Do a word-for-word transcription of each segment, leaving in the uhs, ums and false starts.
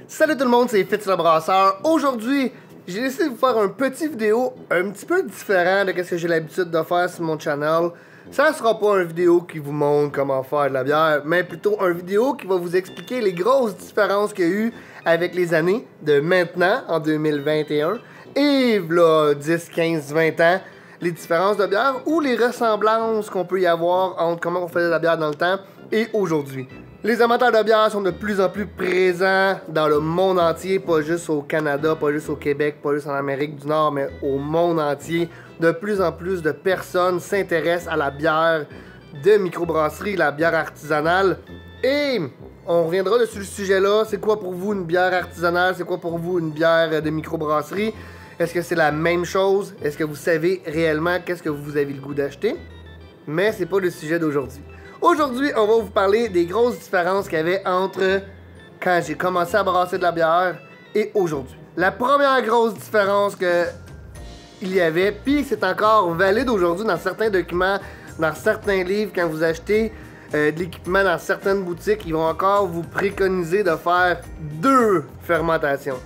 Salut tout le monde, c'est Fitz le Brasseur. Aujourd'hui, j'ai décidé de vous faire un petit vidéo un petit peu différent de ce que j'ai l'habitude de faire sur mon channel. Ça sera pas une vidéo qui vous montre comment faire de la bière, mais plutôt une vidéo qui va vous expliquer les grosses différences qu'il y a eu avec les années de maintenant, en deux mille vingt et un, et là, dix, quinze, vingt ans, les différences de bière ou les ressemblances qu'on peut y avoir entre comment on faisait de la bière dans le temps et aujourd'hui. Les amateurs de bière sont de plus en plus présents dans le monde entier, pas juste au Canada, pas juste au Québec, pas juste en Amérique du Nord, mais au monde entier. De plus en plus de personnes s'intéressent à la bière de microbrasserie, la bière artisanale. Et on reviendra sur le sujet-là. C'est quoi pour vous une bière artisanale? C'est quoi pour vous une bière de microbrasserie? Est-ce que c'est la même chose? Est-ce que vous savez réellement qu'est-ce que vous avez le goût d'acheter? Mais c'est pas le sujet d'aujourd'hui. Aujourd'hui, on va vous parler des grosses différences qu'il y avait entre quand j'ai commencé à brasser de la bière et aujourd'hui. La première grosse différence que il y avait, puis c'est encore valide aujourd'hui dans certains documents, dans certains livres, quand vous achetez euh, de l'équipement dans certaines boutiques, ils vont encore vous préconiser de faire deux fermentations.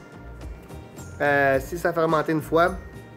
Euh, si ça fermenté une fois,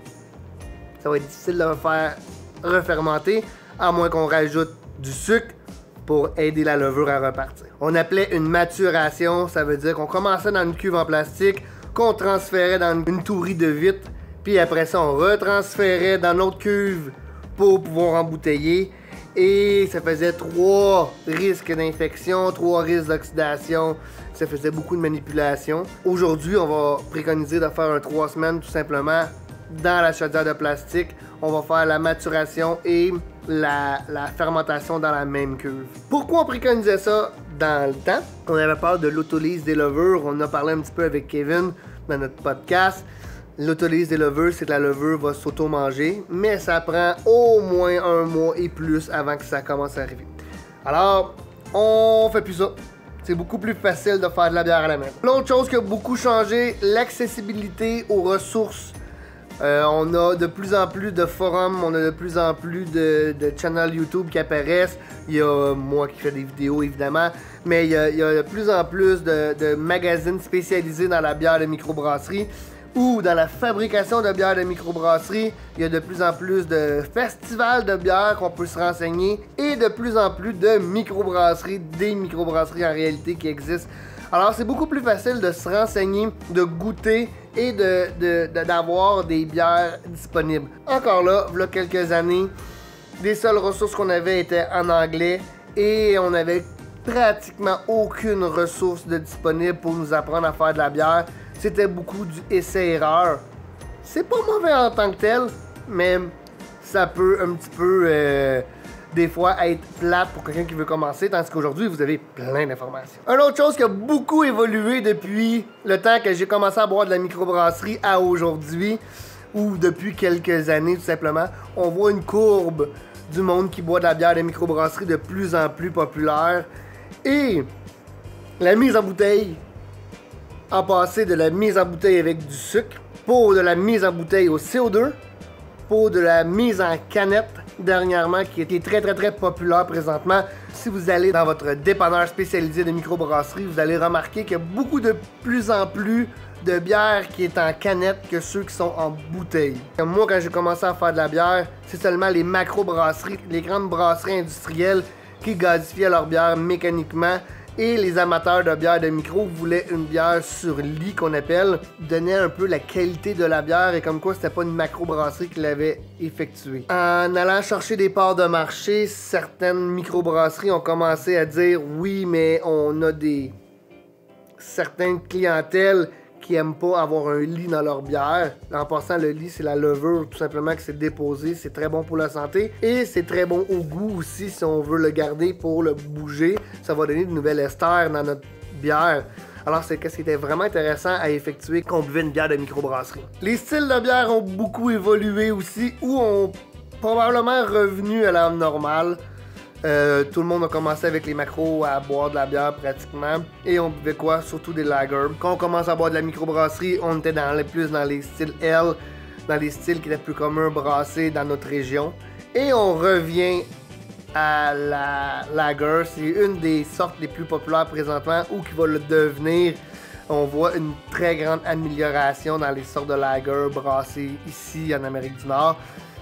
ça va être difficile de le faire refermenter, à moins qu'on rajoute du sucre pour aider la levure à repartir. On appelait une maturation, ça veut dire qu'on commençait dans une cuve en plastique, qu'on transférait dans une tourie de vitre, puis après ça on retransférait dans notre cuve pour pouvoir embouteiller. Et ça faisait trois risques d'infection, trois risques d'oxydation, ça faisait beaucoup de manipulation. Aujourd'hui, on va préconiser de faire un trois semaines tout simplement dans la chaudière de plastique. On va faire la maturation et la, la fermentation dans la même cuve. Pourquoi on préconisait ça dans le temps? On avait peur de l'autolyse des levures. On en a parlé un petit peu avec Kevin dans notre podcast. L'autolyse des levures, c'est que la levure va s'auto-manger, mais ça prend au moins un mois et plus avant que ça commence à arriver. Alors, on fait plus ça. C'est beaucoup plus facile de faire de la bière à la main. L'autre chose qui a beaucoup changé, l'accessibilité aux ressources. Euh, on a de plus en plus de forums, on a de plus en plus de, de channels YouTube qui apparaissent. Il y a moi qui fais des vidéos évidemment, mais il y a, il y a de plus en plus de, de magazines spécialisés dans la bière de microbrasserie ou dans la fabrication de bière de microbrasserie. Il y a de plus en plus de festivals de bière qu'on peut se renseigner et de plus en plus de microbrasseries, des microbrasseries en réalité qui existent. Alors c'est beaucoup plus facile de se renseigner, de goûter et de, de, de, d'avoir des bières disponibles. Encore là, il y a quelques années, les seules ressources qu'on avait étaient en anglais et on avait pratiquement aucune ressource de disponible pour nous apprendre à faire de la bière. C'était beaucoup du essai-erreur. C'est pas mauvais en tant que tel, mais ça peut un petit peu, euh, des fois, être plate pour quelqu'un qui veut commencer, tandis qu'aujourd'hui, vous avez plein d'informations. Une autre chose qui a beaucoup évolué depuis le temps que j'ai commencé à boire de la microbrasserie à aujourd'hui, ou depuis quelques années tout simplement, on voit une courbe du monde qui boit de la bière de microbrasserie de plus en plus populaire. Et la mise en bouteille a passé de la mise en bouteille avec du sucre, pour de la mise en bouteille au C O deux, pour de la mise en canette dernièrement, qui est très très très populaire présentement. Si vous allez dans votre dépanneur spécialisé de microbrasserie, vous allez remarquer qu'il y a beaucoup de plus en plus de bière qui est en canette que ceux qui sont en bouteille. Moi, quand j'ai commencé à faire de la bière, c'est seulement les macro-brasseries, les grandes brasseries industrielles qui gazifiaient leur bière mécaniquement. Et les amateurs de bière de micro voulaient une bière sur lit qu'on appelle, donnait un peu la qualité de la bière et comme quoi c'était pas une macro-brasserie qui l'avait effectuée. En allant chercher des parts de marché, certaines microbrasseries ont commencé à dire oui, mais on a des certaines clientèles qui aiment pas avoir un lit dans leur bière. En passant, le lit, c'est la levure tout simplement qui s'est déposée. C'est très bon pour la santé et c'est très bon au goût aussi si on veut le garder pour le bouger. Ça va donner de nouvelles esters dans notre bière. Alors, c'est qu'est-ce qui était vraiment intéressant à effectuer quand on buvait une bière de microbrasserie. Les styles de bière ont beaucoup évolué aussi ou ont probablement revenu à la normale. Euh, tout le monde a commencé avec les macros à boire de la bière pratiquement. Et on buvait quoi? Surtout des lagers. Quand on commence à boire de la microbrasserie, on était dans les, plus dans les styles L, dans les styles qui étaient plus communs brassés dans notre région. Et on revient à la lager. C'est une des sortes les plus populaires présentement ou qui va le devenir On voit une très grande amélioration dans les sortes de lager brassées ici en Amérique du Nord.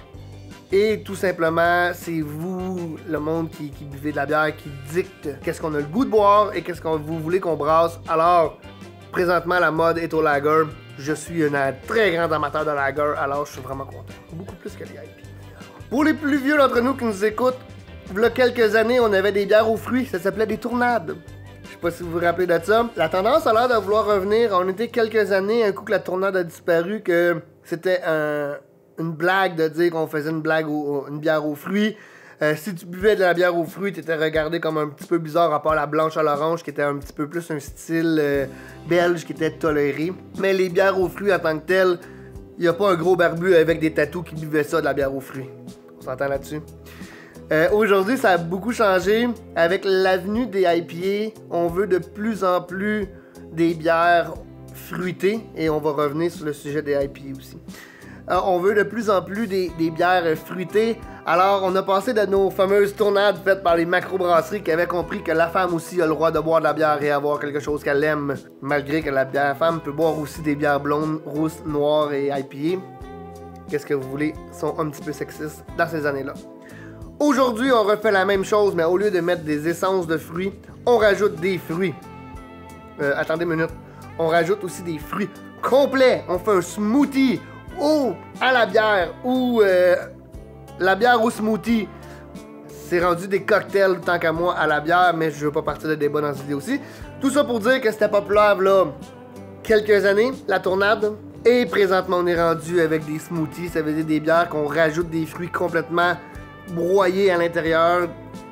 Et tout simplement, c'est vous, le monde qui, qui buvez de la bière, qui dicte qu'est-ce qu'on a le goût de boire et qu'est-ce que vous voulez qu'on brasse. Alors, présentement, la mode est au lager. Je suis un très grand amateur de lager, alors je suis vraiment content. Beaucoup plus que les I P A. Pour les plus vieux d'entre nous qui nous écoutent, il y a quelques années, on avait des bières aux fruits. Ça s'appelait des tournades. Je sais pas si vous vous rappelez de ça. La tendance a l'air de vouloir revenir. On était quelques années, un coup que la tournade a disparu, que c'était un, une blague de dire qu'on faisait une blague, au, une bière aux fruits. Euh, si tu buvais de la bière aux fruits, t'étais regardé comme un petit peu bizarre, à part la blanche à l'orange, qui était un petit peu plus un style euh, belge qui était toléré. Mais les bières aux fruits en tant que telles, il n'y a pas un gros barbu avec des tatous qui buvait ça de la bière aux fruits. On s'entend là-dessus? Euh, Aujourd'hui, ça a beaucoup changé. Avec l'avenue des I P A, on veut de plus en plus des bières fruitées. Et on va revenir sur le sujet des I P A aussi. Euh, on veut de plus en plus des, des bières fruitées. Alors, on a passé de nos fameuses tournades faites par les macrobrasseries qui avaient compris que la femme aussi a le droit de boire de la bière et avoir quelque chose qu'elle aime, malgré que la bière femme peut boire aussi des bières blondes, rousses, noires et I P A. Qu'est-ce que vous voulez, sont un petit peu sexistes dans ces années-là. Aujourd'hui, on refait la même chose, mais au lieu de mettre des essences de fruits, on rajoute des fruits. Euh, attendez une minute. On rajoute aussi des fruits complets. On fait un smoothie ou à la bière ou euh, la bière au smoothie. C'est rendu des cocktails tant qu'à moi à la bière, mais je veux pas partir de débat dans cette vidéo aussi. Tout ça pour dire que c'était populaire là quelques années, la tournade. Et présentement, on est rendu avec des smoothies. Ça veut dire des bières qu'on rajoute des fruits complètement broyés à l'intérieur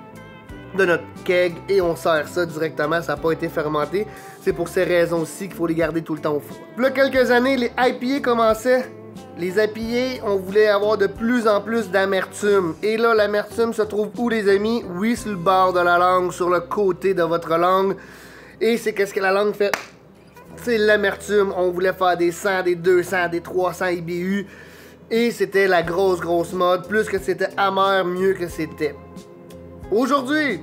de notre keg et on sert ça directement, ça n'a pas été fermenté. C'est pour ces raisons-ci qu'il faut les garder tout le temps au four. Il y a quelques années, les I P A commençaient. Les I P A, on voulait avoir de plus en plus d'amertume. Et là, l'amertume se trouve où, les amis? Oui, sur le bord de la langue, sur le côté de votre langue. Et c'est qu'est-ce que la langue fait? C'est l'amertume. On voulait faire des cent, des deux cents, des trois cents I B U. Et c'était la grosse, grosse mode. Plus que c'était amer, mieux que c'était. Aujourd'hui,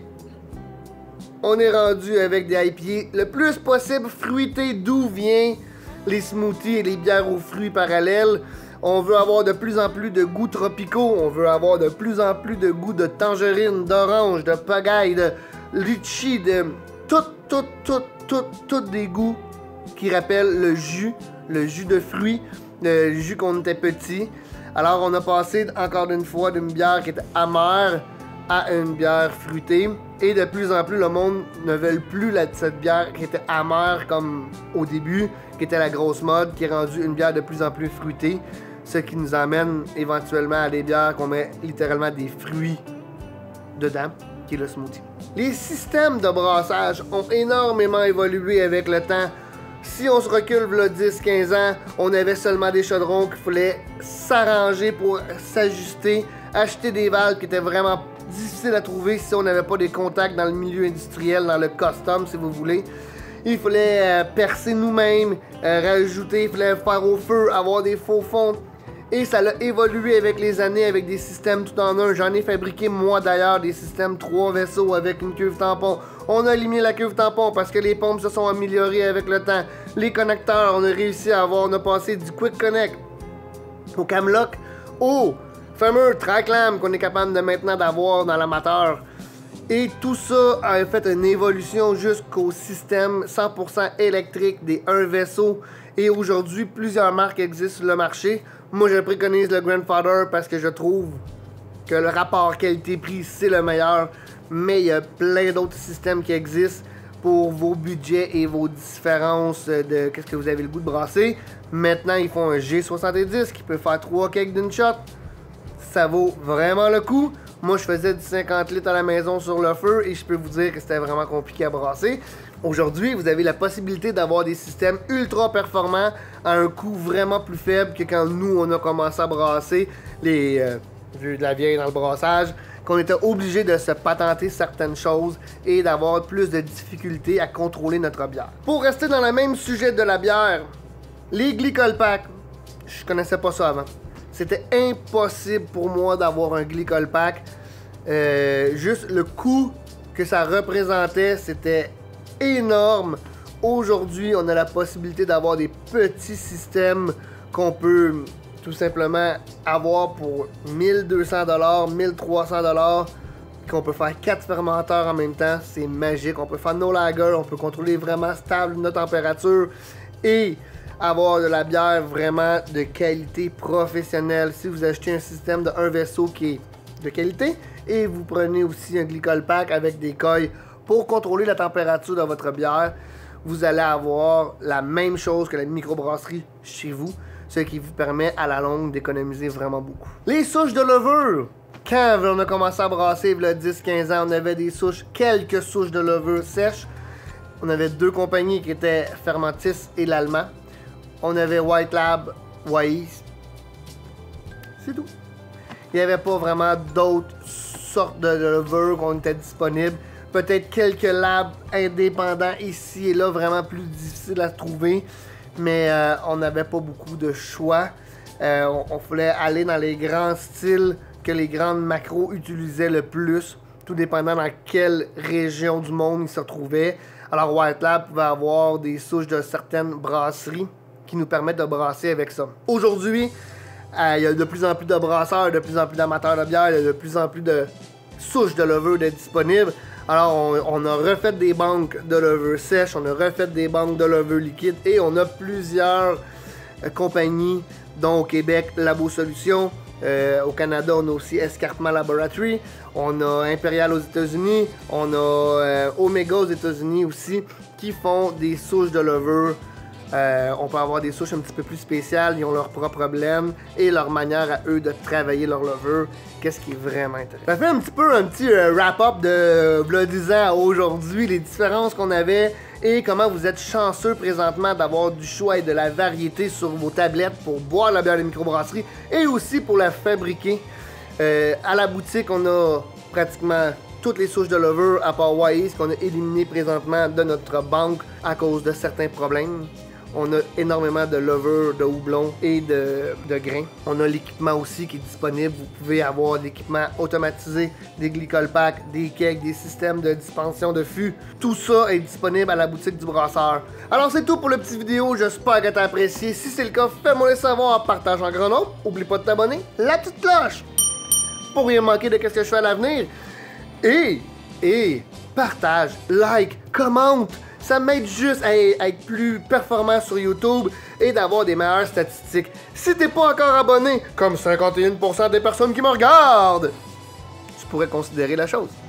on est rendu avec des I P A le plus possible fruité, d'où vient les smoothies et les bières aux fruits parallèles. On veut avoir de plus en plus de goûts tropicaux. On veut avoir de plus en plus de goûts de tangerine, d'orange, de pagaille, de litchi, de tout, tout, tout, tout, tout des goûts qui rappellent le jus, le jus de fruits. Le jus qu'on était petit. Alors on a passé encore une fois d'une bière qui était amère à une bière fruitée. Et de plus en plus le monde ne veut plus la, cette bière qui était amère comme au début, qui était la grosse mode, qui est rendue une bière de plus en plus fruitée. Ce qui nous amène éventuellement à des bières qu'on met littéralement des fruits dedans, qui est le smoothie. Les systèmes de brassage ont énormément évolué avec le temps. Si on se recule là, dix à quinze ans, on avait seulement des chaudrons qu'il fallait s'arranger pour s'ajuster, acheter des valves qui étaient vraiment difficiles à trouver si on n'avait pas des contacts dans le milieu industriel, dans le custom si vous voulez. Il fallait euh, percer nous-mêmes, euh, rajouter, il fallait faire au feu, avoir des faux fonds. Et ça a évolué avec les années avec des systèmes tout en un. J'en ai fabriqué moi d'ailleurs des systèmes trois vaisseaux avec une cuve tampon. On a éliminé la cuve tampon parce que les pompes se sont améliorées avec le temps. Les connecteurs, on a réussi à avoir, on a passé du Quick Connect au Camlock au fameux Tracklam qu'on est capable de maintenant d'avoir dans l'amateur. Et tout ça a fait une évolution jusqu'au système cent pour cent électrique des un vaisseau. Et aujourd'hui, plusieurs marques existent sur le marché. Moi, je préconise le Grandfather parce que je trouve que le rapport qualité-prix, c'est le meilleur. Mais il y a plein d'autres systèmes qui existent pour vos budgets et vos différences de qu'est-ce que vous avez le goût de brasser. Maintenant, ils font un G soixante-dix qui peut faire trois cakes d'une shot. Ça vaut vraiment le coup. Moi, je faisais du cinquante litres à la maison sur le feu et je peux vous dire que c'était vraiment compliqué à brasser. Aujourd'hui, vous avez la possibilité d'avoir des systèmes ultra performants à un coût vraiment plus faible que quand nous, on a commencé à brasser les euh, de la vieille dans le brassage, qu'on était obligé de se patenter certaines choses et d'avoir plus de difficultés à contrôler notre bière. Pour rester dans le même sujet de la bière, les Glycol Pack, je connaissais pas ça avant. C'était impossible pour moi d'avoir un Glycol Pack. Euh, juste le coût que ça représentait, c'était énorme aujourd'hui, on a la possibilité d'avoir des petits systèmes qu'on peut tout simplement avoir pour mille deux cents dollars, mille trois cents dollars, qu'on peut faire quatre fermenteurs en même temps. C'est magique. On peut faire nos lagers, on peut contrôler vraiment stable notre température et avoir de la bière vraiment de qualité professionnelle. Si vous achetez un système de un vaisseau qui est de qualité et vous prenez aussi un glycol pack avec des coils pour contrôler la température de votre bière, vous allez avoir la même chose que la microbrasserie chez vous, ce qui vous permet à la longue d'économiser vraiment beaucoup. Les souches de levure. Quand on a commencé à brasser il y a dix quinze ans, on avait des souches, quelques souches de levure sèches. On avait deux compagnies qui étaient Fermentis et l'Allemand. On avait White Lab, Wise. C'est tout. Il n'y avait pas vraiment d'autres sortes de levure qui étaient disponibles. Peut-être quelques labs indépendants ici et là, vraiment plus difficiles à trouver. Mais euh, on n'avait pas beaucoup de choix. Euh, on, on voulait aller dans les grands styles que les grandes macros utilisaient le plus, tout dépendant dans quelle région du monde ils se retrouvaient. Alors White Lab pouvait avoir des souches de certaines brasseries qui nous permettent de brasser avec ça. Aujourd'hui, euh, il y a de plus en plus de brasseurs, de plus en plus d'amateurs de bière, il y a de plus en plus de souches de levure de disponibles. Alors on, on a refait des banques de levure sèche, on a refait des banques de levure liquide et on a plusieurs euh, compagnies, dont au Québec, Labo Solutions. Euh, au Canada, on a aussi Escarpement Laboratory, on a Imperial aux États-Unis, on a euh, Omega aux États-Unis aussi, qui font des souches de levure. Euh, on peut avoir des souches un petit peu plus spéciales, ils ont leur propre blend et leur manière à eux de travailler leur levure, qu'est-ce qui est vraiment intéressant. Ça fait un petit peu un petit euh, wrap-up de euh, dix ans à aujourd'hui, les différences qu'on avait et comment vous êtes chanceux présentement d'avoir du choix et de la variété sur vos tablettes pour boire la bière de microbrasserie et aussi pour la fabriquer. Euh, à la boutique, on a pratiquement toutes les souches de levure à part Wise qu'on a éliminé présentement de notre banque à cause de certains problèmes. On a énormément de levure, de houblon et de, de grains. On a l'équipement aussi qui est disponible. Vous pouvez avoir l'équipement automatisé, des glycol packs, des kegs, des systèmes de dispension de fûts. Tout ça est disponible à la boutique du brasseur. Alors c'est tout pour le petit vidéo. J'espère que tu as apprécié. Si c'est le cas, fais-moi le savoir, partage en grand nombre. Oublie pas de t'abonner. La petite cloche pour rien manquer de ce que je fais à l'avenir. Et, et, partage, like, commente. Ça m'aide juste à être plus performant sur YouTube et d'avoir des meilleures statistiques. Si t'es pas encore abonné, comme cinquante et un pour cent des personnes qui me regardent, tu pourrais considérer la chose.